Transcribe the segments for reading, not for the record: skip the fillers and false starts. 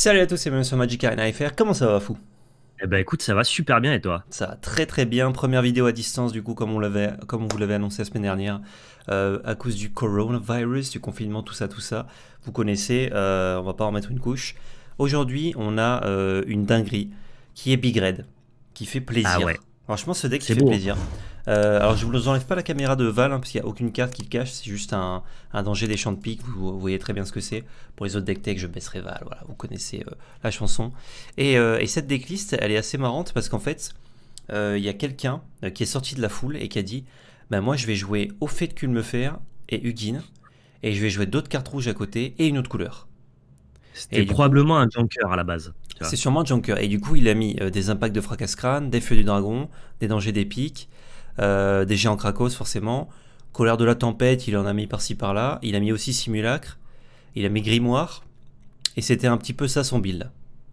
Salut à tous, c'est Même sur Magic Arena FR, comment ça va fou? Eh ben écoute, ça va super bien et toi? Ça va très très bien, première vidéo à distance du coup comme on vous l'avait annoncé la semaine dernière, à cause du coronavirus, du confinement, tout ça, vous connaissez, on va pas en mettre une couche. Aujourd'hui on a une dinguerie qui est Big Red, qui fait Ah plaisir. ouais, Franchement ce deck qui c'est fait beau. plaisir. Alors je vous enlève pas la caméra de Val parce qu'il n'y a aucune carte qui le cache, c'est juste un danger des champs de pique, vous voyez très bien ce que c'est. Pour les autres deck tech je baisserai Val, voilà, vous connaissez la chanson. Et cette decklist elle est assez marrante parce qu'en fait il y a quelqu'un qui est sorti de la foule et qui a dit bah moi je vais jouer au fait de Culmefer et Hugin et je vais jouer d'autres cartes rouges à côté et une autre couleur. C'était Et du coup probablement un junker à la base, tu c'est vois. sûrement un Junker. Et du coup, il a mis des impacts de fracasse-crâne, des feux du dragon, des dangers d'épique, des géants Krakos forcément. Colère de la tempête, il en a mis par-ci par-là. Il a mis aussi simulacre. Il a mis grimoire. Et c'était un petit peu ça son build.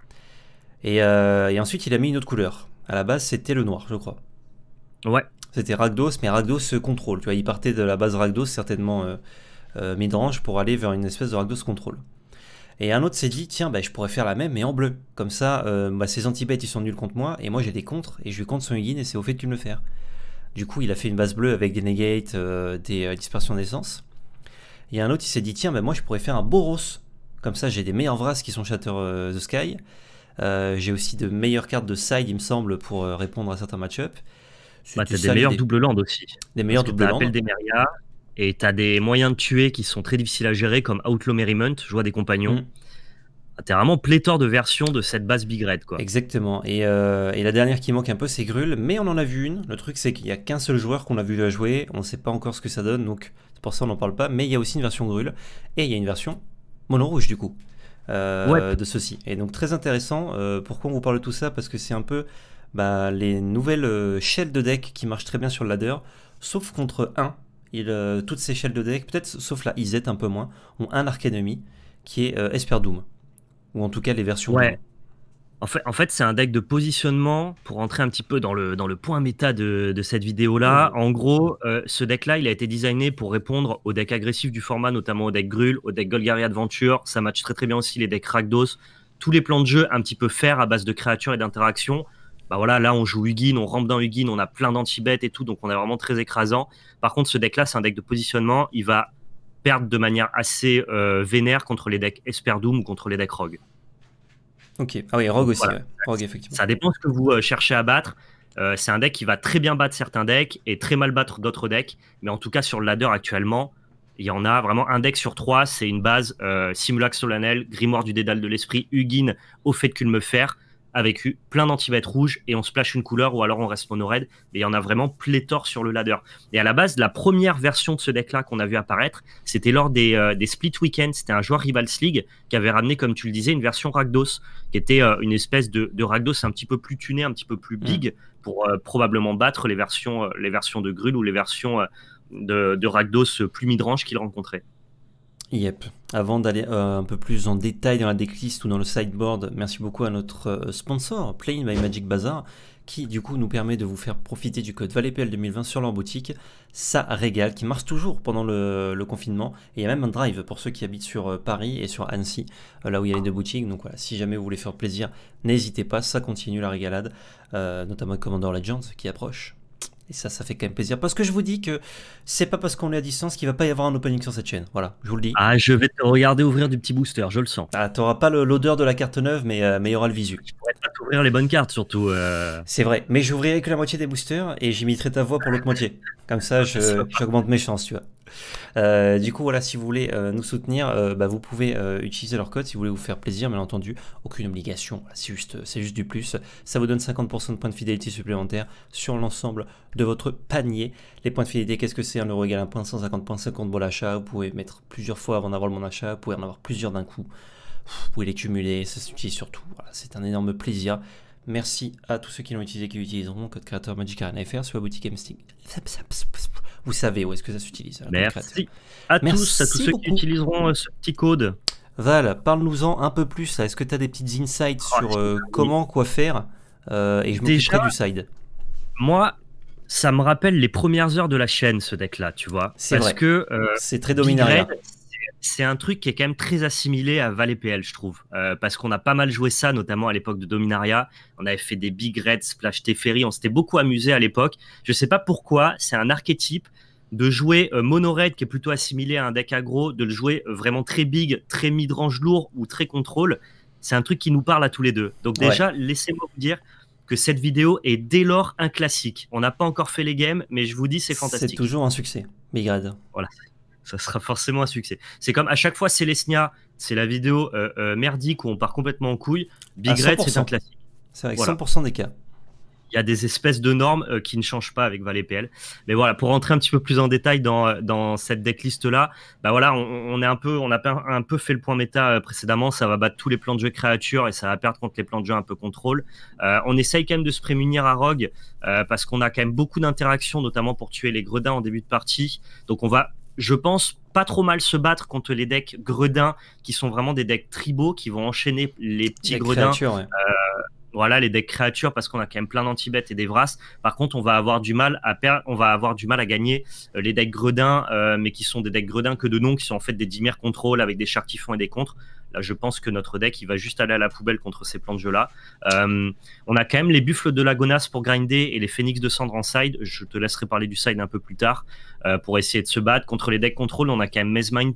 Et ensuite, il a mis une autre couleur. À la base, c'était le noir, je crois. Ouais, C'était Rakdos, mais Rakdos se contrôle. Tu vois, il partait de la base Rakdos, certainement midrange, pour aller vers une espèce de Rakdos contrôle. Et un autre s'est dit, tiens, bah, je pourrais faire la même, mais en bleu. Comme ça, bah, ces anti-bêtes, ils sont nuls contre moi, et moi j'ai des contres, et je lui contre son Hugin, et c'est au fait de tu me le faire. Du coup, il a fait une base bleue avec des negates, des dispersions d'essence. Et un autre, il s'est dit, tiens, bah, moi je pourrais faire un Boros. Comme ça, j'ai des meilleurs Vras qui sont Shatter the Sky. J'ai aussi de meilleures cartes de side, il me semble, pour répondre à certains match-up. bah C'était t'as des ça meilleurs l'idée. double land aussi. Des Parce meilleurs que double t'as Appel land. d'Emeria et t'as des moyens de tuer qui sont très difficiles à gérer comme Outlaw Merriment, Joie des compagnons. Hmm. Ah, t'es vraiment pléthore de versions de cette base Big Red, quoi. Exactement. Et la dernière qui manque un peu, c'est Grul. Mais on en a vu une. Le truc, c'est qu'il n'y a qu'un seul joueur qu'on a vu la jouer. On ne sait pas encore ce que ça donne, donc c'est pour ça on n'en parle pas. Mais il y a aussi une version Grul. Et il y a une version mono rouge, du coup, Ouais, de ceci. Et donc très intéressant. Pourquoi on vous parle de tout ça? Parce que c'est un peu bah, les nouvelles shells de deck qui marchent très bien sur le ladder. Sauf contre un. Toutes ces shells de deck, peut-être sauf la IZ un peu moins, ont un arc ennemi qui est Esper Doom. Ou en tout cas les versions Doom. ouais. En fait, c'est un deck de positionnement pour entrer un petit peu dans le point méta de cette vidéo-là. Oh. En gros, ce deck-là, il a été designé pour répondre aux decks agressifs du format, notamment au deck Grul, au deck Golgari Adventure. Ça match très très bien aussi les decks Rakdos. Tous les plans de jeu un petit peu faire à base de créatures et d'interactions. Bah voilà, là on joue Hugin, on rampe dans Hugin, on a plein d'anti-bêtes et tout, donc on est vraiment très écrasant. Par contre, ce deck-là, c'est un deck de positionnement. Il va perdre de manière assez vénère contre les decks Esper Doom ou contre les decks Rogue. Ok. Ah oui, Rogue Donc aussi, voilà. ouais. Rogue, effectivement. Ça dépend ce que vous cherchez à battre. C'est un deck qui va très bien battre certains decks et très mal battre d'autres decks. Mais en tout cas, sur le ladder actuellement, il y en a vraiment un deck sur trois. C'est une base Simulacre solennel, Grimoire du Dédale de l'Esprit, Hugin au fait qu'il me faire, avec plein d'anti-bêtes rouges et on splash une couleur ou alors on reste mono red. Mais il y en a vraiment pléthore sur le ladder. Et à la base, la première version de ce deck-là qu'on a vu apparaître, c'était lors des Split Weekends. C'était un joueur Rivals League qui avait ramené, comme tu le disais, une version Rakdos qui était une espèce de Rakdos un petit peu plus tuné, un petit peu plus Mm. big pour probablement battre les versions de Grul ou les versions de Rakdos plus midrange qu'il rencontrait. Yep. Avant d'aller un peu plus en détail dans la decklist ou dans le sideboard, merci beaucoup à notre sponsor, Playing by Magic Bazaar, qui du coup nous permet de vous faire profiter du code VALEPL 2020 sur leur boutique. Ça régale, qui marche toujours pendant le confinement. Et il y a même un drive pour ceux qui habitent sur Paris et sur Annecy, là où il y a les deux boutiques. Donc voilà, si jamais vous voulez faire plaisir, n'hésitez pas, ça continue la régalade, notamment avec Commander Legends qui approche. Et ça fait quand même plaisir. Parce que je vous dis que c'est pas parce qu'on est à distance qu'il va pas y avoir un opening sur cette chaîne. Voilà, je vous le dis. Ah, je vais te regarder ouvrir du petit booster, je le sens. Ah, t'auras pas l'odeur de la carte neuve, mais il y aura le visu. Je pourrais pas t'ouvrir les bonnes cartes, surtout. C'est vrai, mais j'ouvrirai que la moitié des boosters et j'imiterai ta voix pour l'autre moitié. Comme ça, j'augmente mes chances, tu vois. Du coup, voilà, si vous voulez nous soutenir, bah, vous pouvez utiliser leur code si vous voulez vous faire plaisir, bien entendu. Aucune obligation, voilà, c'est juste du plus. Ça vous donne 50% de points de fidélité supplémentaires sur l'ensemble de votre panier. Les points de fidélité, qu'est-ce que c'est? 1 euro égale 1 point, 150 points, 50 balles d'achat. Vous pouvez mettre plusieurs fois avant d'avoir le bon achat, vous pouvez en avoir plusieurs d'un coup. Vous pouvez les cumuler, ça s'utilise surtout. Voilà, c'est un énorme plaisir. Merci à tous ceux qui l'ont utilisé, qui l'utiliseront. Code créateur Magic Arena FR sur la boutique MSting. Vous savez où est-ce que ça s'utilise. Merci à tous ceux Beaucoup. qui utiliseront ce petit code. Val, parle-nous-en un peu plus. Est-ce que tu as des petites insights sur comment, quoi faire et je m'occuperai Déjà, du side. moi, ça me rappelle les premières heures de la chaîne, ce deck-là, tu vois. C'est Parce vrai. que C'est très Big Dominaria. Red, c'est un truc qui est quand même très assimilé à Val PL, je trouve. Parce qu'on a pas mal joué ça, notamment à l'époque de Dominaria. On avait fait des Big Red, Splash Teferi. On s'était beaucoup amusé à l'époque. Je sais pas pourquoi, c'est un archétype de jouer Mono Red, qui est plutôt assimilé à un deck aggro, de le jouer vraiment très big, très mid-range lourd ou très contrôle. C'est un truc qui nous parle à tous les deux. Donc déjà, laissez-moi vous dire que cette vidéo est dès lors un classique. On n'a pas encore fait les games, mais je vous dis, c'est fantastique. C'est toujours un succès, Big Red. Voilà. Ça sera forcément un succès. C'est comme à chaque fois, c'est Lesnia, c'est la vidéo merdique où on part complètement en couille. Big Red, c'est un classique. C'est avec 100% des cas. Il y a des espèces de normes qui ne changent pas avec Val PL. Mais voilà, pour rentrer un petit peu plus en détail dans cette decklist-là, bah voilà, on a un peu fait le point méta précédemment. Ça va battre tous les plans de jeu créatures et ça va perdre contre les plans de jeu un peu contrôle. On essaye quand même de se prémunir à Rogue parce qu'on a quand même beaucoup d'interactions, notamment pour tuer les gredins en début de partie. Donc on va, je pense, pas trop mal se battre contre les decks gredins qui sont vraiment des decks tribaux qui vont enchaîner les petits gredins. Voilà, les decks créatures, parce qu'on a quand même plein d'anti-bêtes et des Vras. Par contre, on va avoir du mal à gagner les decks gredins, mais qui sont des decks gredins que de nom, qui sont en fait des Dimir contrôle avec des chars typhons et des contres. Là, je pense que notre deck, il va juste aller à la poubelle contre ces plans de jeu-là. On a quand même les buffles de Lagonas pour grinder et les phénix de cendre en side. Je te laisserai parler du side un peu plus tard pour essayer de se battre. Contre les decks contrôle, on a quand même Mesmind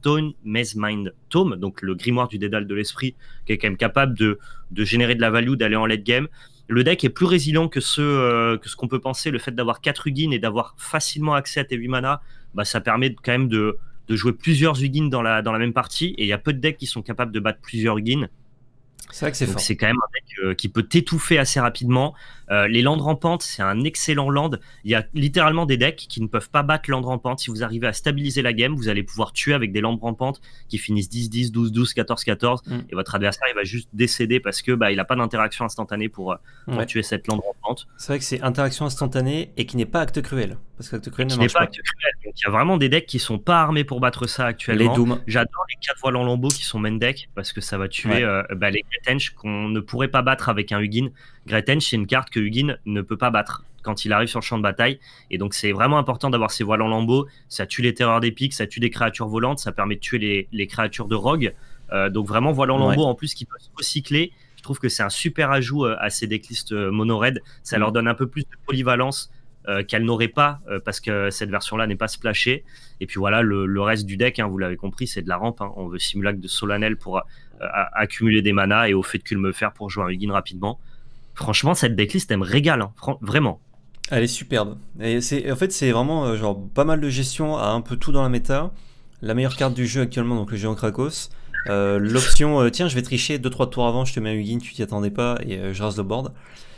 Tome, donc le grimoire du dédale de l'esprit, qui est quand même capable de générer de la value, d'aller en late game. Le deck est plus résilient que ce qu'on peut penser. Le fait d'avoir 4 Ugin et d'avoir facilement accès à tes 8 mana, bah, ça permet quand même de jouer plusieurs Ugin dans la même partie. Et il y a peu de decks qui sont capables de battre plusieurs Ugin. C'est vrai que c'est fort. C'est quand même un deck qui peut t'étouffer assez rapidement. Les landes rampantes, c'est un excellent land. Il y a littéralement des decks qui ne peuvent pas battre land rampante. Si vous arrivez à stabiliser la game, vous allez pouvoir tuer avec des landes rampantes qui finissent 10-10, 12-12, 14-14. Et votre adversaire, il va juste décéder parce que il n'a pas d'interaction instantanée pour tuer cette lande rampante. C'est vrai que c'est interaction instantanée et qui n'est pas acte cruel. Parce qu'acte cruel ne marche pas. Acte cruel. Donc il y a vraiment des decks qui sont pas armés pour battre ça actuellement. Les Doom. J'adore les 4 voiles en lambeaux qui sont main deck parce que ça va tuer les Gretench qu'on ne pourrait pas battre avec un Ugin. Gretench, c'est une carte que Ugin ne peut pas battre quand il arrive sur le champ de bataille. Et donc, c'est vraiment important d'avoir ces voiles en lambeaux. Ça tue les terreurs d'épique, ça tue des créatures volantes, ça permet de tuer les créatures de rogue. Donc, vraiment, voiles en lambeaux en plus qui peuvent se recycler. Je trouve que c'est un super ajout à ces decklists mono-red. Ça leur donne un peu plus de polyvalence qu'elles n'auraient pas parce que cette version-là n'est pas splashée. Et puis voilà, le reste du deck, vous l'avez compris, c'est de la rampe. On veut Simulacre de Solennel pour accumuler des manas et au fait de Culmefer pour jouer un Ugin rapidement. Franchement, cette decklist, elle me régale, vraiment. Elle est superbe. Et en fait, c'est vraiment genre pas mal de gestion à un peu tout dans la méta. La meilleure carte du jeu actuellement, donc le géant Krakos. L'option, tiens, je vais tricher 2-3 tours avant, je te mets un Ugin, tu t'y attendais pas, et je rase le board.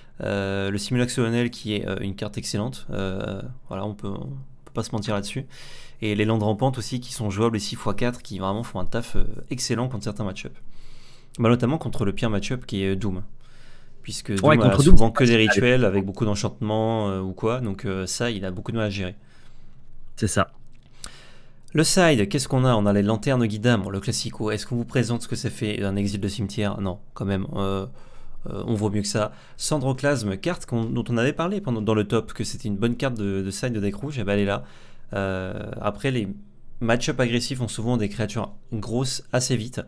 Le Simulacre Solennel qui est une carte excellente. Voilà, on peut pas se mentir là-dessus. Et les landes rampantes aussi qui sont jouables, les 6x4 qui vraiment font un taf excellent contre certains match-up. Notamment contre le pire match-up qui est Doom. Puisque Doom a souvent que des rituels avec beaucoup d'enchantements ou quoi, donc ça, il a beaucoup de mal à gérer. C'est ça. Le side, qu'est-ce qu'on a? On a les lanternes Guidam, le classico. Est-ce qu'on vous présente ce que ça fait d'un exil de cimetière? Non, quand même, on vaut mieux que ça. Cendroclasme, carte dont on avait parlé dans le top, que c'était une bonne carte de side de deck rouge, et ben elle est là. Après, les match-up agressifs ont souvent des créatures grosses assez vite,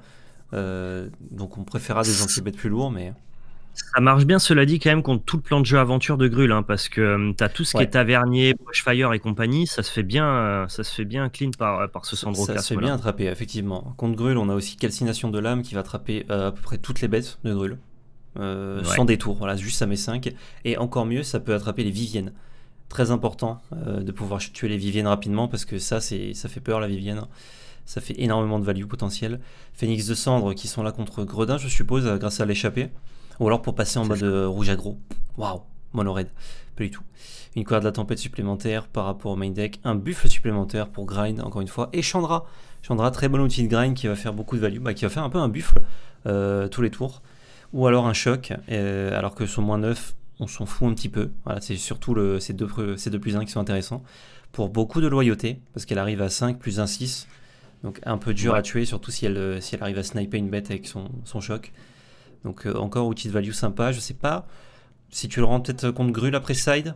donc on préférera des anti-bêtes plus lourds, mais... Ça marche bien, cela dit, quand même, contre tout le plan de jeu aventure de Gruul, parce que tu as tout ce qui est tavernier, Bushfire et compagnie, ça se fait bien clean par ce Cendroclasme. Ça se fait bien attraper, effectivement. Contre Gruul, on a aussi Calcination de l'âme qui va attraper à peu près toutes les bêtes de Gruul, sans détour, voilà, juste ça met 5. Et encore mieux, ça peut attraper les Viviennes. Très important de pouvoir tuer les Viviennes rapidement, parce que ça fait peur, la Vivienne. Ça fait énormément de value potentiel. Phénix de cendre qui sont là contre Gredin, je suppose, grâce à l'échappée. Ou alors pour passer en mode rouge aggro. Waouh, mono red. Pas du tout. Une corde de la tempête supplémentaire par rapport au main deck. Un buffle supplémentaire pour grind, encore une fois. Et Chandra. Chandra, très bon outil de grind qui va faire beaucoup de value. Qui va faire un peu un buffle tous les tours. Ou alors un choc. Alors que son moins 9, on s'en fout un petit peu. Voilà, c'est surtout ces deux plus 1 qui sont intéressants. Pour beaucoup de loyauté. Parce qu'elle arrive à 5 plus 1, 6. Donc un peu dur à tuer, surtout si elle arrive à sniper une bête avec son choc. Donc encore outil de value sympa. Je sais pas si tu le rends peut-être contre Gruul après side.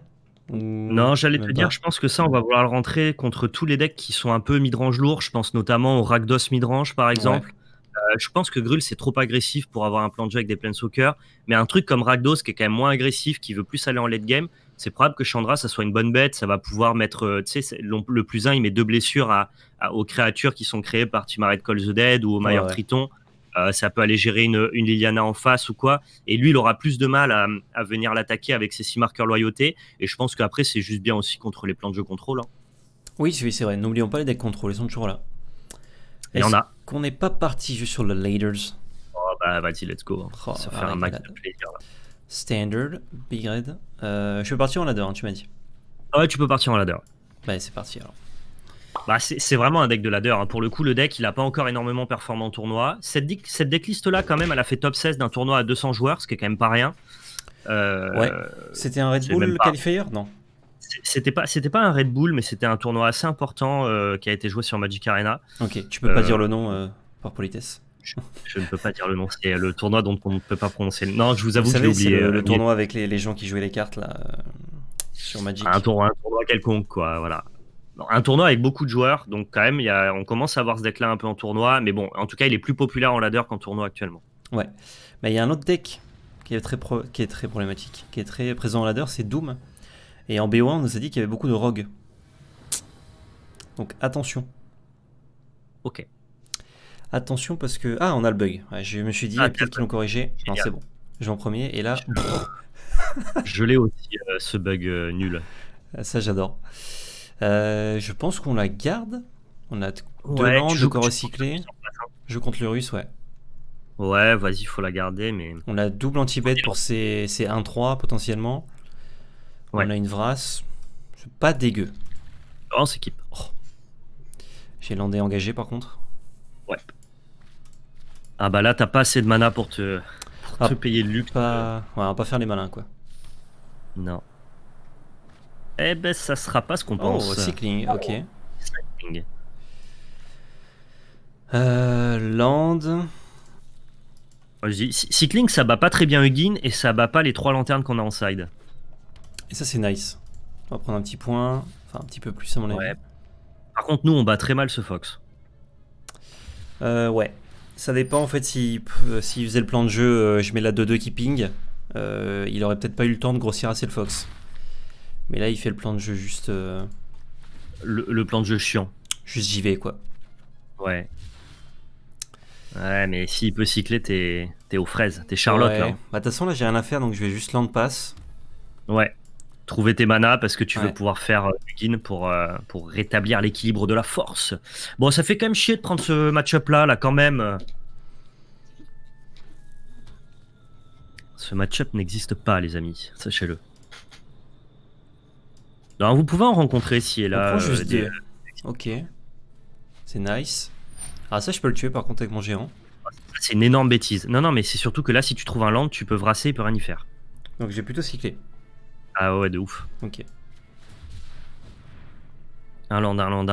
Non, j'allais te dire, je pense que ça, on va vouloir le rentrer contre tous les decks qui sont un peu midrange lourds. Je pense notamment au Rakdos midrange, par exemple. Je pense que Gruul, c'est trop agressif pour avoir un plan de jeu avec des Planeswalkers. Mais un truc comme Rakdos, qui est quand même moins agressif, qui veut plus aller en late game, c'est probable que Chandra, ça soit une bonne bête. Ça va pouvoir mettre, tu sais, le plus 1, il met 2 blessures aux créatures qui sont créées par Timaret Call the Dead ou au Mailleur Triton. Ça peut aller gérer une Liliana en face ou quoi. Et lui, il aura plus de mal à venir l'attaquer avec ses 6 marqueurs loyauté. Et je pense qu'après, c'est juste bien aussi contre les plans de jeu contrôle. Hein. Oui, c'est vrai. N'oublions pas les decks contrôle, ils sont toujours là. Il y en a. Qu'on n'est pas parti juste sur le laders. Oh bah vas-y, let's go. Ça fait un max de plaisir. Là. Standard, Big Red. Je peux partir en ladder, hein, tu m'as dit. Ouais, tu peux partir en ladder. Bah c'est parti alors. Bah, c'est vraiment un deck de ladder. Hein. Pour le coup, le deck, il n'a pas encore énormément performé en tournoi. Cette decklist-là, quand même, elle a fait top 16 d'un tournoi à 200 joueurs, ce qui est quand même pas rien. Ouais. C'était un Red Bull qualifier? Non. C'était pas un Red Bull, mais c'était un tournoi assez important qui a été joué sur Magic Arena. Ok, tu peux pas dire le nom par politesse. Je ne peux pas dire le nom, c'est le tournoi dont on ne peut pas prononcer le nom. Non, je vous avoue que j'ai oublié. Le tournoi avec les gens qui jouaient les cartes là, sur Magic. Un tournoi quelconque, quoi, voilà. Un tournoi avec beaucoup de joueurs, donc quand même, on commence à voir ce deck-là un peu en tournoi, mais bon, en tout cas, il est plus populaire en ladder qu'en tournoi actuellement. Ouais, mais il y a un autre deck qui est très problématique, qui est très présent en ladder, c'est Doom. Et en BO1, on nous a dit qu'il y avait beaucoup de rogues. Donc attention. Ok. Attention parce que... Ah, on a le bug. Ouais, je me suis dit, peut-être qu'ils l'ont corrigé. Non, c'est bon. Je vais en premier, et là... Je l'ai aussi, ce bug nul. Ça, j'adore. Je pense qu'on la garde. On a 2 landes, de corps recyclés. Je compte le russe, ouais. Ouais, vas-y, faut la garder, mais... On a double anti-bet pour ces 1-3, potentiellement. Ouais. On a une Vrasse. C'est pas dégueu. Oh, c'est équipe. Oh. J'ai landé engagé, par contre. Ouais. Ah bah là, t'as pas assez de mana pour te payer le luxe. Ouais, on va pas faire les malins, quoi. Non. Eh ben, ça sera pas ce qu'on pense. Oh, cycling, ok. Cycling. Land. Cycling, ça bat pas très bien Hugin et ça bat pas les 3 lanternes qu'on a en side. Et ça, c'est nice. On va prendre un petit point. Enfin, un petit peu plus, à mon avis. Ouais. Par contre, nous, on bat très mal ce Fox. Ouais. Ça dépend, en fait, s'il faisait le plan de jeu, je mets la 2-2 qui ping. Il aurait peut-être pas eu le temps de grossir assez le Fox. Mais là, il fait le plan de jeu juste... Le plan de jeu chiant. Juste j'y vais, quoi. Ouais. Ouais, mais s'il peut cycler, t'es aux fraises. T'es Charlotte, ouais. là. Bah, de toute façon, là, j'ai rien à faire, donc je vais juste land pass. Ouais. Trouver tes manas parce que tu veux pouvoir faire Hugin pour rétablir l'équilibre de la force. Bon, ça fait quand même chier de prendre ce match-up là, quand même. Ce match-up n'existe pas, les amis. Sachez-le. Alors, vous pouvez en rencontrer si et là. Juste Ok. C'est nice. Ah, ça, je peux le tuer par contre avec mon géant. C'est une énorme bêtise. Non, mais c'est surtout que là, si tu trouves un land, tu peux vrasser, il peut rien y faire. Donc, j'ai plutôt cyclé. Ah ouais, de ouf. Ok. Un land. Bon,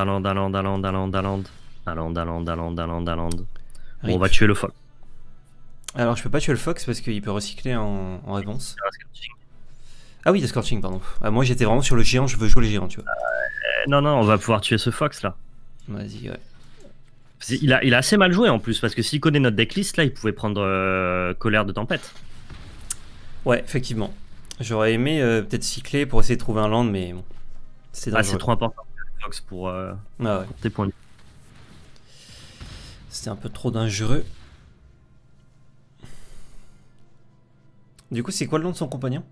on va tuer le fox. Alors, je peux pas tuer le fox parce qu'il peut recycler en réponse. Ah oui, le scorching, pardon. Moi, j'étais vraiment sur le géant, je veux jouer les géants, tu vois. Non, on va pouvoir tuer ce fox là. Vas-y, ouais. Il a assez mal joué en plus, parce que s'il connaît notre decklist, là, il pouvait prendre colère de tempête. Ouais, effectivement. J'aurais aimé peut-être cycler pour essayer de trouver un land, mais bon. C'est trop important Fox pour tes points de vue. C'était un peu trop dangereux. Du coup, c'est quoi le nom de son compagnon?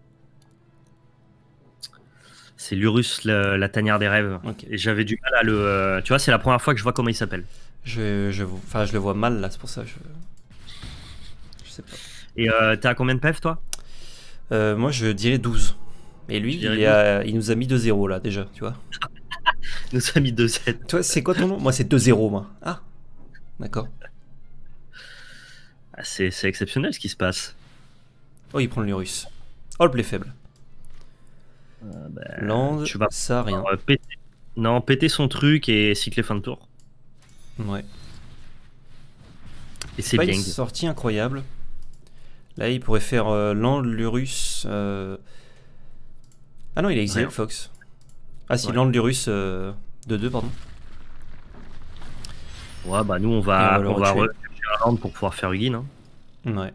C'est Lurus, la tanière des rêves. Okay. Et j'avais du mal à le... Tu vois, c'est la première fois que je vois comment il s'appelle. Je le vois mal, là, c'est pour ça. Je sais pas. Et t'as combien de PF, toi? Moi, je dirais 12. Et lui, il nous a mis 2-0, là, déjà, tu vois. Il nous a mis 2-7. Toi, c'est quoi ton nom? Moi, c'est 2-0, moi. Ah, d'accord. Ah, c'est exceptionnel, ce qui se passe. Oh, il prend le Lurus. Oh, le play faible. Land, tu vas ça, rien. Péter son truc et cycler fin de tour. Ouais. Et c'est pas bien. Une sortie incroyable. Là, il pourrait faire Land, Lurus. Ah non, il est exilé, Ouais. le Fox. Ah si, Ouais. land du russe de 2, pardon. Ouais, bah nous on Et on va, va le on va retuer. rechercher un land pour pouvoir faire Ugin. Hein. Ouais.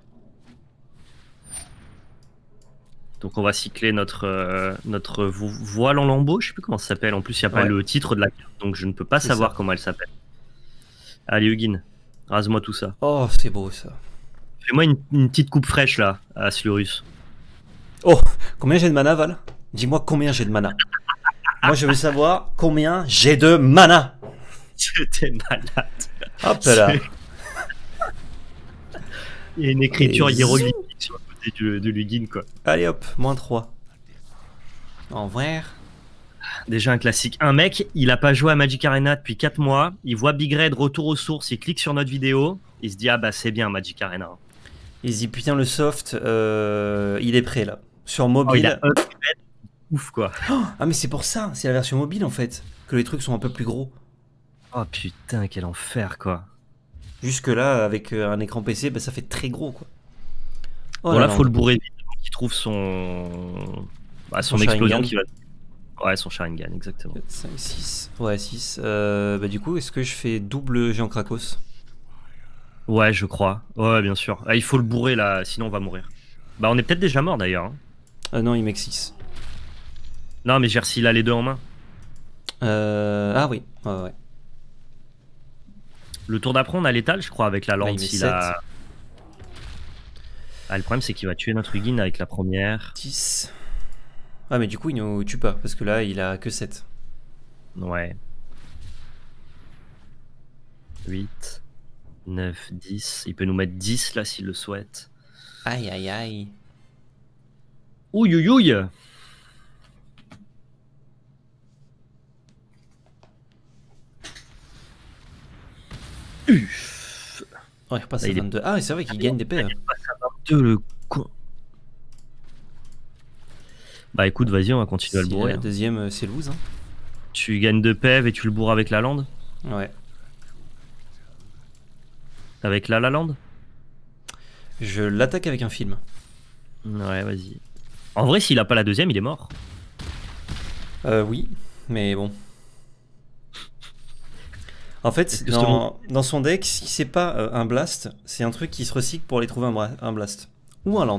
Donc on va cycler notre voile en lambeaux, je sais plus comment ça s'appelle. En plus, il n'y a pas Ouais. le titre de la carte, donc je ne peux pas C'est savoir ça. comment elle s'appelle. Allez, Ugin, rase-moi tout ça. Oh, c'est beau ça. Fais-moi une petite coupe fraîche là, à Slurus. Oh, combien j'ai de mana, Val? Dis-moi combien j'ai de mana. Moi, je veux savoir combien j'ai de mana. C'était malade. Hop là. Il y a une écriture Et hiéroglyphique sur le côté de Lugin, quoi. Allez hop, -3. En vrai. Déjà un classique. Un mec, il a pas joué à Magic Arena depuis 4 mois. Il voit Big Red retour aux sources. Il clique sur notre vidéo. Il se dit, ah bah c'est bien Magic Arena. Il se dit putain, le soft, il est prêt là. Sur Oh, il mobile. a upgrade. Ouf, quoi. Ah, mais c'est pour ça, c'est la version mobile en fait, que les trucs sont un peu plus gros. Oh putain, quel enfer, quoi. Jusque là, avec un écran PC, bah, ça fait très gros quoi. Oh Bon, là, là, faut le bourrer vite avant qu'il trouve son. Bah, son explosion Sharingan. qui va. Ouais, son Sharingan, exactement. 4, 5, 6. Ouais, 6. Bah, du coup, est-ce que je fais double géant Krakos? Ouais, je crois. Ouais, bien sûr. Ah, il faut le bourrer là, sinon on va mourir. Bah, on est peut-être déjà mort d'ailleurs. Hein. Non, il met 6. Non, mais j'ai s'il a les deux en main. Ah oui, ouais, ouais. Le tour d'après, on a l'étal, je crois, avec la Bah, lande. il met S'il 7. a... Ah, le problème, c'est qu'il va tuer notre Ugin avec la première. 10. Ah, mais du coup, il nous tue pas, parce que là, il a que 7. Ouais. 8, 9, 10. Il peut nous mettre 10 là s'il le souhaite. Aïe, aïe, aïe. Ouille, ouille, ouille. Oh, il repasse Là, à il est- 22. Ah, c'est vrai qu'il gagne des paires. Le con. Bah écoute, vas-y, on va continuer à le Si bourrer. la Hein. deuxième, c'est lose. Hein. Tu gagnes 2 PEV et tu le bourres avec la lande. Ouais. Avec la lande. Je l'attaque avec un film. Ouais, vas-y. En vrai, s'il a pas la deuxième, il est mort. Oui, mais bon. En fait, Est-ce que dans son deck, si c'est pas un blast, c'est un truc qui se recycle pour aller trouver un blast. Ou un land.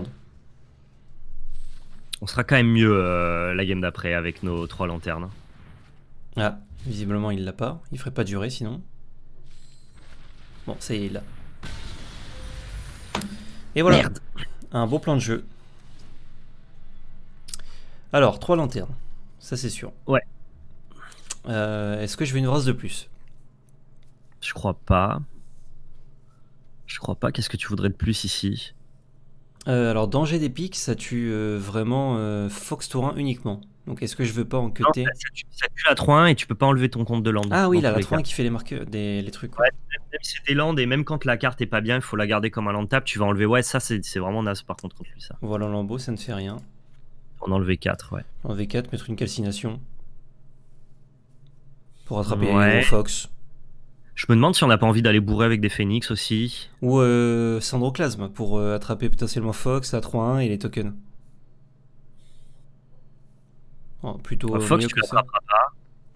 On sera quand même mieux la game d'après avec nos 3 lanternes. Ah, visiblement il l'a pas. Il ferait pas durer sinon. Bon, ça y est, il l'a. Et voilà. Merde. Un beau plan de jeu. Alors, 3 lanternes. Ça c'est sûr. Ouais. Est-ce que je veux une race de plus? Je crois pas. Je crois pas. Qu'est-ce que tu voudrais de plus ici? Alors, danger des pics, ça tue vraiment Fox Tour 1 uniquement. Donc, est-ce que je veux pas en cutter? Non, ça tue la 3-1 et tu peux pas enlever ton compte de land. Ah oui, dans là, tous la les 3 cas. qui fait les marqueurs, les trucs. Ouais, même si c'est land et même quand la carte est pas bien, il faut la garder comme un land tap. Tu vas enlever. Ouais, ça c'est vraiment naze par contre lui ça. Voilà, lambeau, ça ne fait rien. On enlever 4, ouais. En V4, mettre une calcination. Pour attraper Ouais. les gros Fox. Je me demande si on n'a pas envie d'aller bourrer avec des phoenix aussi. Ou Sandroclasme pour attraper potentiellement Fox, la 3-1 et les tokens. Oh, plutôt Fox, mieux tu que ça. l'attraperas pas.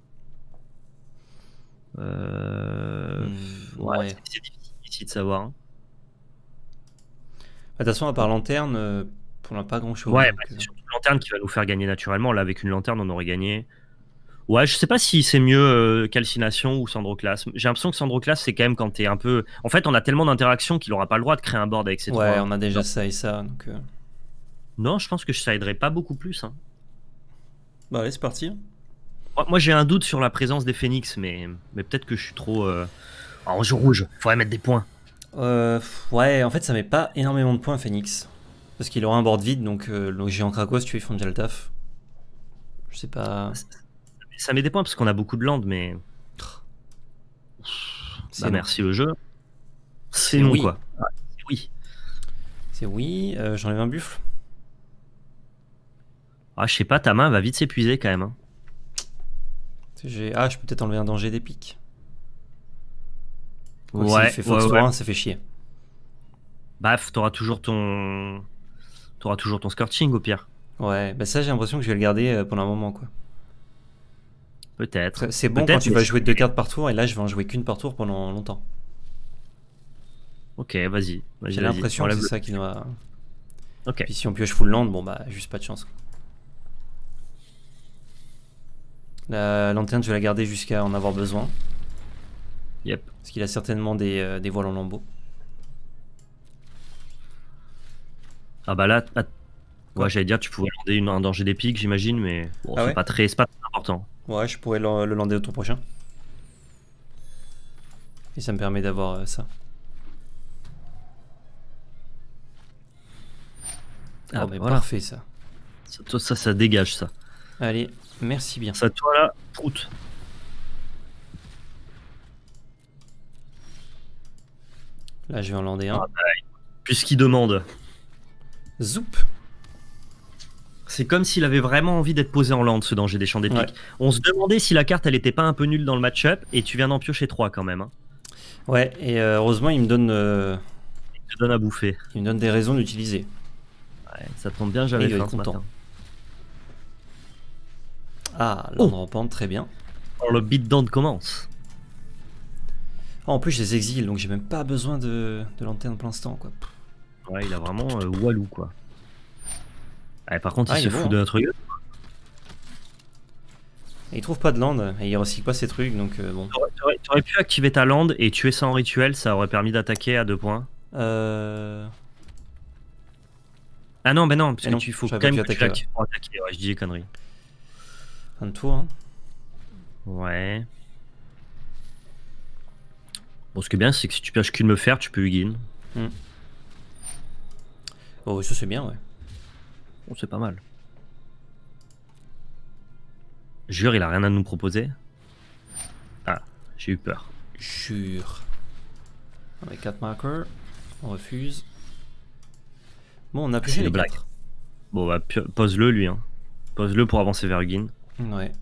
Ouais. C'est difficile ici de savoir. Hein. De toute façon, à part lanterne, on n'a pas grand chose. Ouais, bah, c'est surtout lanterne qui va nous faire gagner naturellement. Là, avec une lanterne, on aurait gagné. Ouais, je sais pas si c'est mieux calcination ou Sandroclasme. J'ai l'impression que Sandroclasme, c'est quand même quand t'es un peu. En fait, on a tellement d'interactions qu'il aura pas le droit de créer un board avec ces trois. Ouais, on a déjà ça et ça. Donc, Non, je pense que ça aiderait pas beaucoup plus. Hein. Bah, allez, c'est parti. Moi, j'ai un doute sur la présence des phoenix, mais peut-être que je suis trop. En jeu rouge, faudrait mettre des points. Ouais, en fait, ça met pas énormément de points, Phoenix. Parce qu'il aura un board vide, donc le géant Krakos, tu vois, ils font déjà le taf. Je sais pas. Ça met des points parce qu'on a beaucoup de land, mais. C'est Bah, non. merci le jeu. C'est non, oui. quoi. Ah, oui. C'est oui, j'enlève un buffle. Ah, je sais pas, ta main va vite s'épuiser quand même. Hein. Ah, je peux peut-être enlever un danger d'épique. Ouais, s'il fait Fox Tour 1, ça fait chier. Baf, t'auras toujours ton scorching au pire. Ouais, bah ça j'ai l'impression que je vais le garder pendant un moment quoi. Peut-être. C'est bon quand Peut-être, tu mais vas jouer 2 cartes par tour et là je vais en jouer qu'une par tour pendant longtemps. Ok, vas-y. J'ai Vas-y. l'impression que c'est ça qui doit... Ok. Puis si on pioche full land, bon bah juste pas de chance. La lanterne je vais la garder jusqu'à en avoir besoin. Yep. Parce qu'il a certainement des voiles en lambeaux. Ah bah là, Quoi? ouais, j'allais dire tu pouvais lander un danger d'épique, j'imagine, mais bon, Ah ouais? c'est pas très important. Ouais, je pourrais le lander au tour prochain. Et ça me permet d'avoir ça. Ah Oh bah mais voilà. parfait ça. Ça dégage ça. Allez, merci bien. Ça, toi là, prout. Là je vais en lander un. Ah bah, puisqu'il demande. Zoup. C'est comme s'il avait vraiment envie d'être posé en land, ce danger des champs d'épique. Ouais. On se demandait si la carte elle était pas un peu nulle dans le match-up, et tu viens d'en piocher 3 quand même. Hein. Ouais, et heureusement il me donne Il te donne à bouffer. il me donne des raisons d'utiliser. Ouais, ça tombe bien, Et j'avais il va faim être ce content. matin. Ah, land rampante, très bien. Alors le beatdown commence. Oh, en plus je les exile, donc j'ai même pas besoin de lanterne pour l'instant quoi. Ouais, il a vraiment Walou quoi. Ouais, par contre, Ah, il il se est fout bon, de hein. notre gueule. Et il trouve pas de land, et il recycle pas ses trucs, donc bon. T'aurais pu activer ta land et tuer ça en rituel, ça aurait permis d'attaquer à 2 points. Ah non, bah non, parce Eh que non, tu faut j'aurais quand pas même pu que tu attaquer, l'actives pour attaquer. Ouais, je dis des conneries. Fin de tour, hein. Ouais. Bon, ce qui est bien, c'est que si tu pioches qu'une me faire, tu peux Hugin. Oh, ça c'est bien, ouais. Bon, c'est pas mal. Jure, il a rien à nous proposer. Ah, j'ai eu peur. Jure. On a 4 marqueurs, on refuse. Bon, on a pioché C'est les le blague. 4. Bon, bah, pose-le lui. Hein. Pose-le pour avancer vers Hugin. Ouais.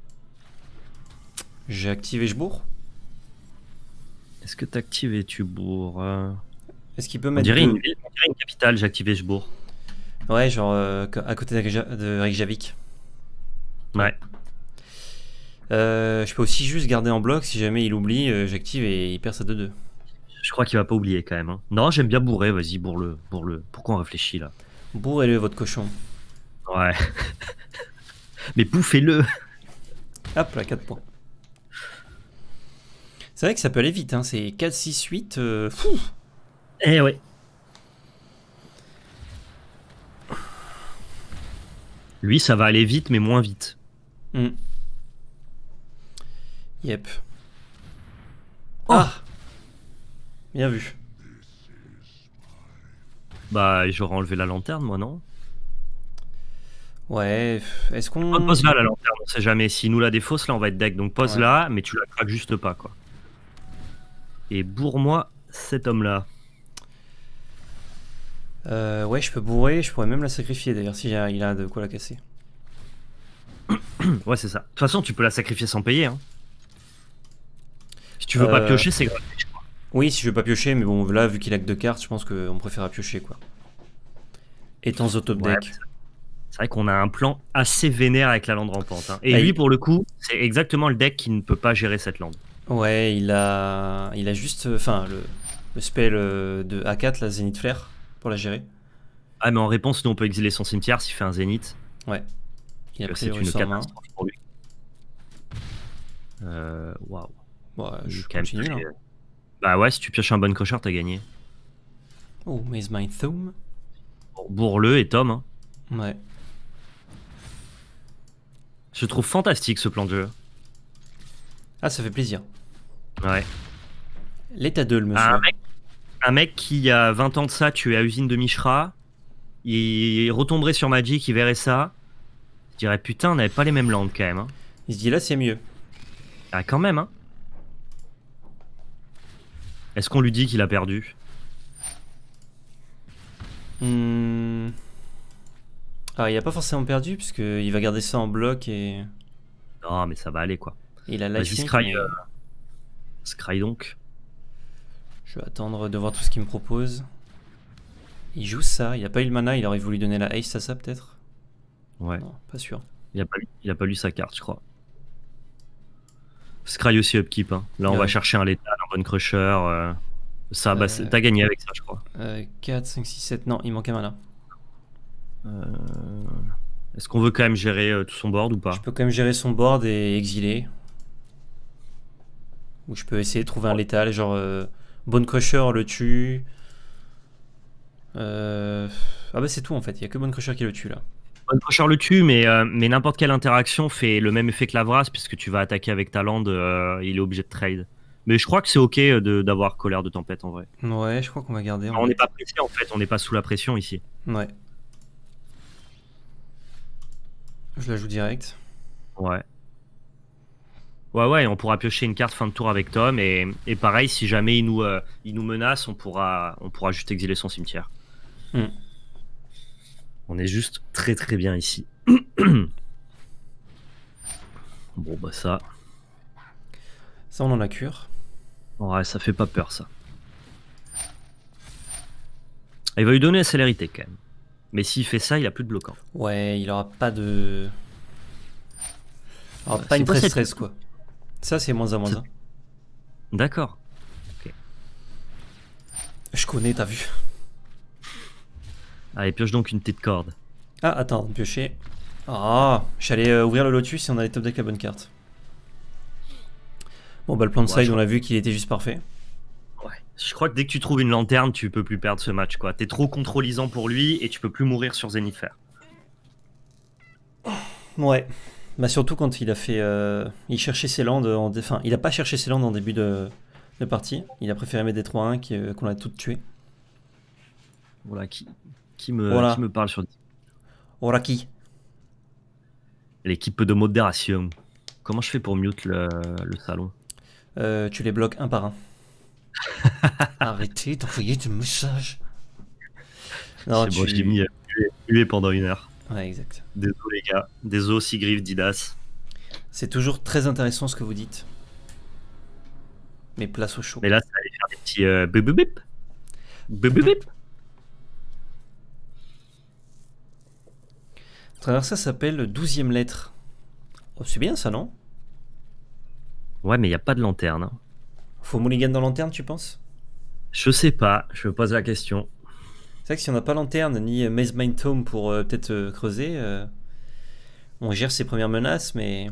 J'ai activé Jbourg. Est-ce que t'actives et tu bourres Est-ce qu'il peut on mettre dirait, deux... on dirait une capitale, j'ai activé Jbourg. Ouais, genre à côté de Reykjavik. Ouais. Je peux aussi juste garder en bloc, si jamais il oublie, j'active et il perd sa 2-2. Je crois qu'il va pas oublier quand même. Hein. Non, j'aime bien bourrer, vas-y, bourre-le. Pourquoi on réfléchit là? Bourrez-le, votre cochon. Ouais. Mais bouffez-le. Hop là, 4 points. C'est vrai que ça peut aller vite, hein. C'est 4, 6, 8. Fou. Eh ouais. Lui, ça va aller vite, mais moins vite. Yep. Oh. Ah, bien vu. Bah, j'aurais enlevé la lanterne, moi, non? Ouais, est-ce qu'on... Pose là la lanterne, on sait jamais. S'il nous la défausse, là, on va être deck. Donc pose Ouais. là, mais tu la craques juste pas, quoi. Et bourre-moi cet homme-là. Ouais, je peux bourrer, je pourrais même la sacrifier d'ailleurs, si il a de quoi la casser. Ouais, c'est ça. De toute façon, tu peux la sacrifier sans payer. Hein. Si tu veux pas piocher, c'est gratuit, je crois. Oui, si je veux pas piocher, mais bon, là, vu qu'il a que 2 cartes, je pense qu'on préfère piocher, quoi. Étant au top deck. C'est vrai qu'on a un plan assez vénère avec la lande rampante. Hein. Et Ah, lui, pour le coup, c'est exactement le deck qui ne peut pas gérer cette lande. Ouais, il a juste... Enfin, le spell de A4, la Zénith Flare, pour la gérer. Ah, mais en réponse, nous, on peut exiler son cimetière s'il fait un zénith. Ouais. Il a C'est pris une sur main. catastrophe pour lui. Waouh. Ouais, je Quand même continue, très- là. Bah ouais, si tu pioches un bon cocheur, t'as gagné. Oh, Maze My Thumb. Bon, bourre-le et Tom. Hein. Ouais. Je trouve fantastique ce plan de jeu. Ah, ça fait plaisir. Ouais. L'état 2, le monsieur. Un mec qui, a 20 ans de ça, tué à usine de Mishra, il retomberait sur Magic, il verrait ça. Je dirais, putain, on n'avait pas les mêmes landes quand même. Hein. Il se dit là, c'est mieux. Ah, quand même, hein. Est-ce qu'on lui dit qu'il a perdu? Ah, il a pas forcément perdu, puisqu'il va garder ça en bloc et... Non, mais ça va aller, quoi. Il a Vas-y, life sync, Scry, mais Scry donc. je vais attendre de voir tout ce qu'il me propose. Il joue ça, il a pas eu le mana, il aurait voulu donner la haste à ça peut-être. Ouais. Non, pas sûr. Il a pas lu sa carte, je crois. Scry aussi upkeep. Hein. Là, on Ouais. va chercher un létal, un Bone Crusher. Ça, bah, t'as gagné avec ça, je crois. 4, 5, 6, 7. Non, il manque un mana. Est-ce qu'on veut quand même gérer tout son board ou Je pas? peux quand même gérer son board et exiler. Ou je peux essayer de trouver un létal, genre Bone Crusher le tue. Ah bah c'est tout en fait, il n'y a que Bone Crusher qui le tue là. Bone Crusher le tue, mais n'importe quelle interaction fait le même effet que la Vras, puisque tu vas attaquer avec ta land, il est obligé de trade. Mais je crois que c'est ok d'avoir Colère de Tempête en vrai. Ouais, je crois qu'on va garder. On n'est pas pressé en fait, on n'est pas sous la pression ici. Ouais. Je la joue direct. Ouais. Ouais, on pourra piocher une carte fin de tour avec Tom, et pareil, si jamais il nous menace, on pourra juste exiler son cimetière. On est juste très très bien ici. Bon bah ça... Ça on en a cure. Ouais, ça fait pas peur ça. Il va lui donner la célérité quand même. Mais s'il fait ça, il a plus de bloquant. Ouais, il aura pas de... Il aura pas une 13-13 quoi. Ça c'est moins à moins 1. D'accord. Okay. Je connais, t'as vu. Allez, pioche donc une petite corde. Ah, attends, piocher. Ah, j'allais ouvrir le Lotus et on allait top deck la bonne carte. Bon bah le plan de side, on a vu qu'il était juste parfait. Ouais. Je crois que dès que tu trouves une lanterne, tu peux plus perdre ce match quoi. T'es trop contrôlisant pour lui et tu peux plus mourir sur Zenifer. Ouais. Bah surtout quand il a fait... il cherchait ses landes en... Enfin, il a pas cherché ses landes en début de partie. Il a préféré mettre des 3-1 qu'on a toutes tuées. Voilà, qui me parle sur... Oraki. L'équipe de modération. Comment je fais pour mute le salon? Tu les bloques un par un. Arrêtez d'envoyer des messages. Non, bon, j'ai mis hué pendant 1 heure. Ouais, exact. Désolé les gars. Désolé Sigriff, Didas. C'est toujours très intéressant ce que vous dites. Mais place au chaud. Mais là, ça allait faire des petits bip bip bip. Bip bip bip. À travers ça s'appelle 12e lettre. Oh, c'est bien ça, non? Ouais, mais il n'y a pas de lanterne. Hein. Faut mulligan dans lanterne, tu penses? Je sais pas, je me pose la question. C'est vrai que si on n'a pas lanterne ni Maze Mind Tome pour peut-être creuser, on gère ses premières menaces, mais...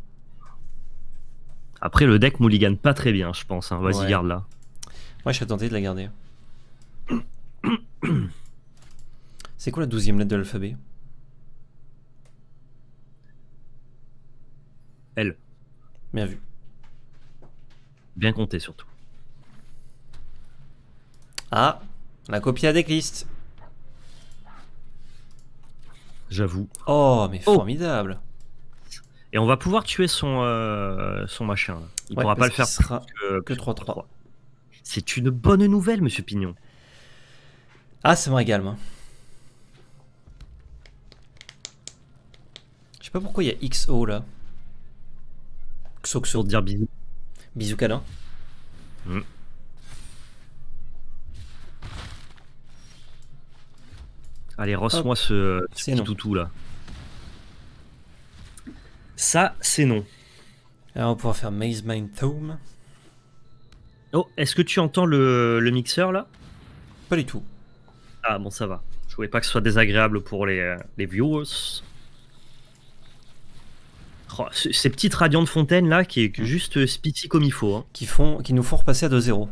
Après, le deck mulligan pas très bien, je pense. Hein. Vas-y, ouais. garde là. Moi, je serais tenté de la garder. C'est quoi la 12e lettre de l'alphabet? L. Bien vu. Bien compté surtout. Ah, la copie à decklist. J'avoue. Oh, mais formidable. Et on va pouvoir tuer son machin. Là. Il pourra pas le faire sera que 3-3. C'est une bonne nouvelle, monsieur Pignon. Ah, ça me régale, moi. Je sais pas pourquoi il y a XO là. Pour dire bisous. Bisous câlin. Allez, rosse-moi ce petit toutou là. Ça, c'est non. Alors, on va pouvoir faire Maze Mind Tome. Oh, est-ce que tu entends le mixeur là? Pas du tout. Ah bon, ça va. Je voulais pas que ce soit désagréable pour les viewers. Oh, ces petites radiants de fontaine là qui est juste spitty comme il faut. Hein. Qui nous font repasser à 2-0.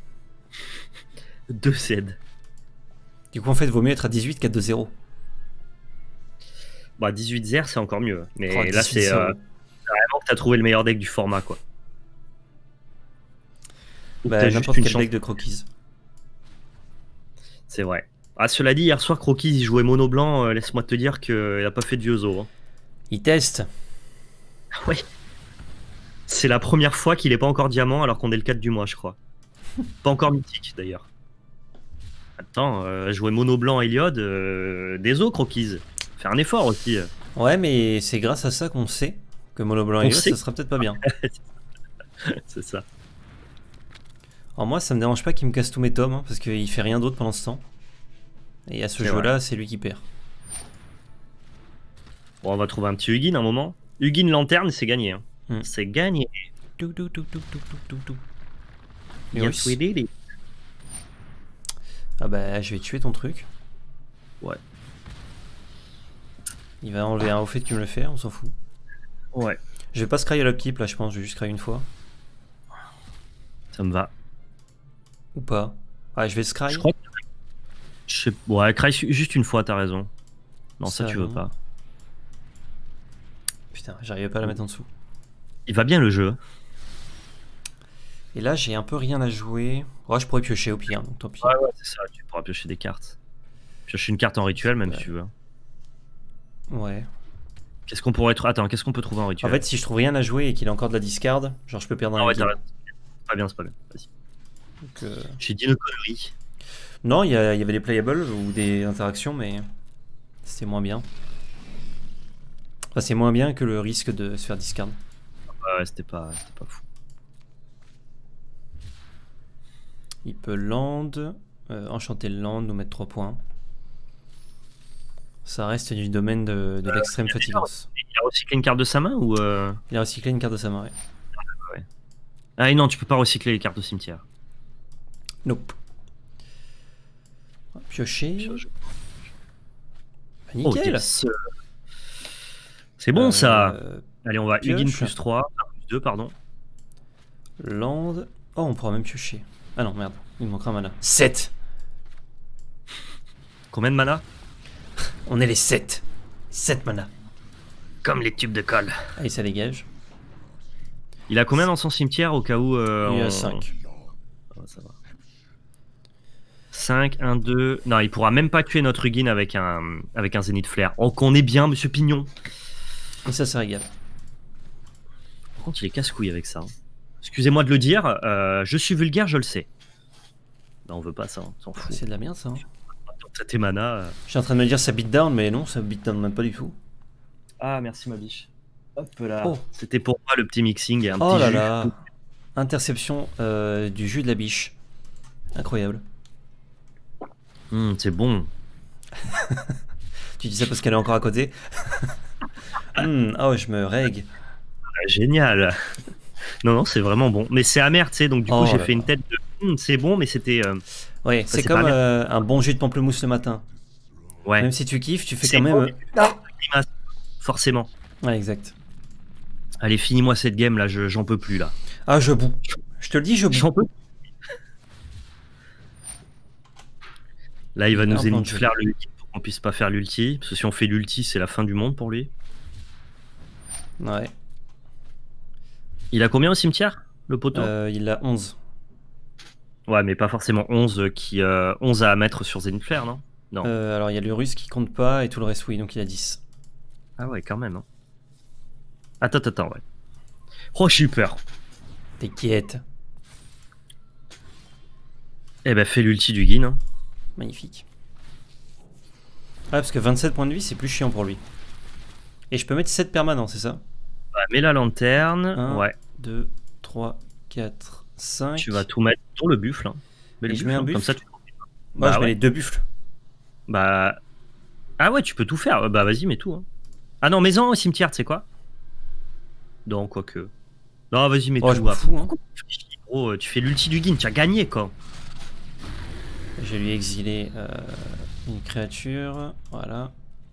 2 cèdes. Du coup, en fait, vaut mieux être à 18 qu'à 2-0. Bah, 18-0, c'est encore mieux. Mais là, c'est vraiment que t'as trouvé le meilleur deck du format, quoi. Bah, n'importe quel deck de Croquis. C'est vrai. Ah, cela dit, hier soir, Croquis, il jouait mono blanc. Laisse-moi te dire qu'il a pas fait de vieux os. Hein. Il teste. Oui. C'est la première fois qu'il est pas encore diamant alors qu'on est le 4 du mois, je crois. Pas encore mythique, d'ailleurs. Attends, jouer mono blanc Eliod, des os, Croquis. Faire un effort aussi. Ouais, mais c'est grâce à ça qu'on sait que mono blanc Eliod, ça sera peut-être pas bien. C'est ça. Alors moi, ça me dérange pas qu'il me casse tous mes tomes, hein, parce qu'il fait rien d'autre pendant ce temps. Et à ce jeu-là, c'est lui qui perd. Bon, on va trouver un petit Hugin un moment. Hugin lanterne, c'est gagné. Hein. C'est gagné. Yes, we did it. Ah bah, je vais tuer ton truc. Ouais. Il va enlever un au fait que tu me le fais, on s'en fout. Ouais. Je vais pas scry à l'upkeep là, je pense, je vais juste scry une fois. Ça me va. Ou pas. Ouais, je vais scry. Je crois que... Ouais, cry juste une fois, t'as raison. Non, ça tu veux pas. Putain, j'arrivais pas à la mettre en dessous. Il va bien le jeu. Et là, j'ai un peu rien à jouer. Ouais, je pourrais piocher au pire, donc tant pis. Ouais, c'est ça, tu pourras piocher des cartes. Piocher une carte en rituel, même si tu veux. Ouais. Qu'est-ce qu'on pourrait... Attends, qu'est-ce qu'on peut trouver en rituel? En fait, si je trouve rien à jouer et qu'il a encore de la discard, genre je peux perdre un ouais, game. c'est pas bien, c'est pas bien. Vas-y. Donc, j'ai dit une connerie. Non, il y avait des playables ou des interactions, mais c'était moins bien. Enfin, c'est moins bien que le risque de se faire discard. Ouais, c'était pas fou. Il peut land, enchanter le land, nous mettre 3 points. Ça reste du domaine de l'extrême fatigance. Il a recyclé une carte de sa main ou Il a recyclé une carte de sa main, ouais. Ah et non, tu peux pas recycler les cartes au cimetière. Nope. Piocher. Bah, nickel. C'est bon ça. Allez, on va Hugin plus 3, plus 2, pardon. Land. Oh, on pourra même piocher. Ah non, merde, il me manquera un mana. 7. Combien de mana? On est les 7. 7 mana. Comme les tubes de colle. Allez, ça dégage. Il a combien dans son cimetière au cas où il a 5. Oh, ça va. 5, 1, 2. Non, il pourra même pas tuer notre Hugin avec un Zénith Flare. Oh, qu'on est bien, monsieur Pignon. Et ça régale. Par contre, il est casse-couille avec ça. Excusez-moi de le dire, je suis vulgaire, je le sais. Non, on veut pas ça, on s'en fout. C'est de la merde ça. Ça t'es mana. Je suis en train de me dire ça beat down, mais non, ça beat down même pas du tout. Ah, merci ma biche. Hop là. Oh. C'était pour moi le petit mixing et un oh petit là jus. là. Interception du jus de la biche. Incroyable. C'est bon. Tu dis ça parce qu'elle est encore à côté. Oh, je me règle. Génial. Non, c'est vraiment bon. Mais c'est amer, tu sais, donc du coup, j'ai fait une tête de... c'est bon, mais c'était... Ouais, c'est comme un bon jus de pamplemousse le matin. Ouais. Même si tu kiffes, tu fais quand même... Forcément. Ouais, exact. Allez, finis-moi cette game, là, j'en peux plus, là. Ah, je boue. Je te le dis, je boue. J'en peux. Là, il va nous énifler l'ulti pour qu'on puisse pas faire l'ulti. Parce que si on fait l'ulti, c'est la fin du monde pour lui. Ouais. Il a combien au cimetière, le poteau? Il a 11. Ouais, mais pas forcément 11 11 à mettre sur Zenith Flare, non? Non. Alors, il y a le russe qui compte pas et tout le reste, oui, donc il a 10. Ah ouais, quand même. Hein. Attends, ouais. Oh, j'ai eu peur. T'inquiète. Eh ben, fais l'ulti du Hugin. Hein. Magnifique. Ah, parce que 27 points de vie, c'est plus chiant pour lui. Et je peux mettre 7 permanents, c'est ça? Ouais, mets la lanterne. 1, ouais. 2, 3, 4, 5. Tu vas tout mettre sur le buffle. Hein. Et je mets un buffle. Comme ça, tu... Moi, je mets les 2 buffles. Bah. Ah ouais, tu peux tout faire. Bah, vas-y, mets tout. Hein. Ah non, mets-en au cimetière, tu sais quoi? Non, quoique. Non, vas-y, mets tout. Je m'en fous, hein. Gros, tu fais l'ulti du Hugin, tu as gagné, quoi. Je vais lui exiler une créature. Voilà.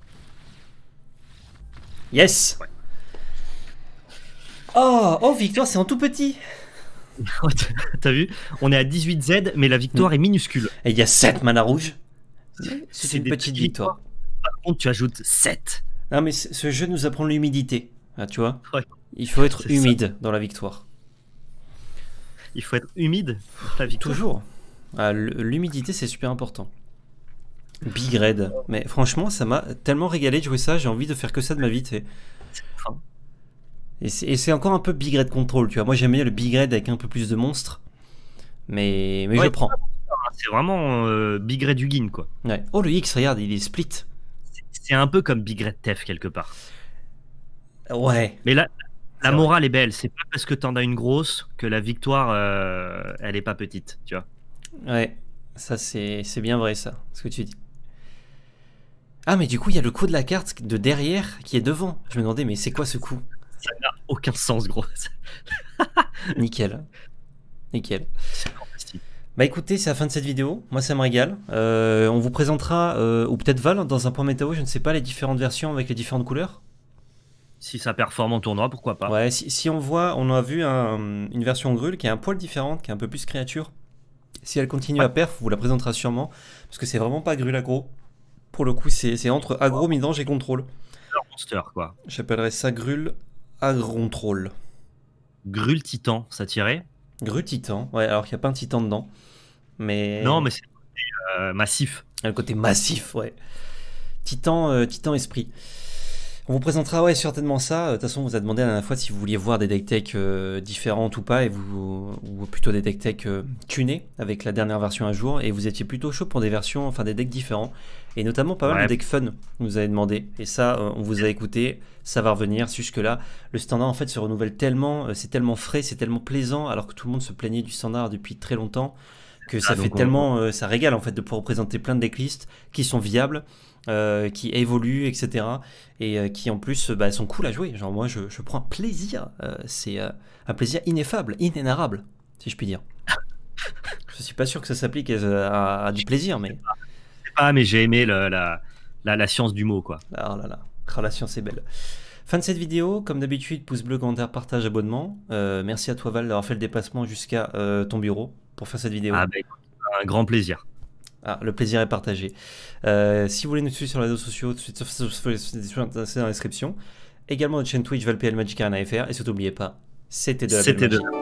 Yes. Ouais. Oh, victoire, c'est en tout petit. T'as vu? On est à 18Z, mais la victoire est minuscule. Et il y a 7 mana rouges. C'est une petite victoire. Par contre, tu ajoutes 7. Non, mais ce jeu nous apprend l'humidité. Ah, tu vois? Ouais. Il faut être humide dans la victoire. Il faut être humide dans la victoire. Toujours. Ah, l'humidité, c'est super important. Big Red. Mais franchement, ça m'a tellement régalé de jouer ça. J'ai envie de faire que ça de ma vie. C'est fin. Et c'est encore un peu Big Red Control, tu vois. Moi, j'aime bien le Big Red avec un peu plus de monstres. Mais ouais, je prends. C'est vraiment Big Red Hugin, quoi. Ouais. Oh, le X, regarde, il est split. C'est un peu comme Big Red Tef, quelque part. Ouais. Mais là, la morale est belle. C'est pas parce que t'en as une grosse que la victoire, elle est pas petite, tu vois. Ouais. Ça, c'est bien vrai, ça, ce que tu dis. Ah, mais du coup, il y a le coup de la carte de derrière qui est devant. Je me demandais, mais c'est quoi ce coup? Ça n'a aucun sens, gros. Nickel. Nickel. C'est fantastique. Bah écoutez, c'est la fin de cette vidéo. Moi, ça me régale. On vous présentera, ou peut-être Val, dans un point météo, je ne sais pas, les différentes versions avec les différentes couleurs. Si ça performe en tournoi, pourquoi pas. Ouais, si on voit, on a vu une version Grul qui est un poil différente, qui est un peu plus créature. Si elle continue Ouais. à perf, on vous la présentera sûrement. Parce que c'est vraiment pas Grul aggro. Pour le coup, c'est entre aggro, midange et contrôle. Monster, quoi. J'appellerais ça Grul agrontrol. Grul Titan, ça tirait? Grul titan. Ouais, alors qu'il n'y a pas un titan dedans. Non, Mais mais c'est massif. le côté massif, ouais. Titan esprit. On vous présentera ouais, certainement ça. De toute façon, on vous a demandé la dernière fois si vous vouliez voir des deck tech différentes ou pas, ou plutôt des deck tech tunés avec la dernière version à jour. Et vous étiez plutôt chaud pour des versions, enfin des decks différents. Et notamment pas mal Ouais. de decks fun, vous nous avez demandé. Et ça, on vous a écouté, ça va revenir. Jusque-là, le standard en fait se renouvelle tellement, c'est tellement frais, c'est tellement plaisant, alors que tout le monde se plaignait du standard depuis très longtemps, que ça fait donc tellement, ça régale en fait de pouvoir représenter plein de decklists qui sont viables. Qui évoluent, etc. Et qui en plus bah, sont cool à jouer. Genre moi je prends un plaisir, c'est un plaisir ineffable, inénarrable, si je puis dire. Je suis pas sûr que ça s'applique à du plaisir, mais... Ah, mais j'ai aimé la science du mot, quoi. Oh là là, la science est belle. Fin de cette vidéo, comme d'habitude, pouce bleu, commentaire, partage, abonnement. Merci à toi Val d'avoir fait le déplacement jusqu'à ton bureau pour faire cette vidéo. Ah, bah, écoute, un grand plaisir. Ah, le plaisir est partagé. Si vous voulez nous suivre sur les réseaux sociaux, tout de suite, c'est dans la description. Également notre chaîne Twitch, ValPL Magic Arena FR. Et surtout, n'oubliez pas, c'était de la belle C'était de magie.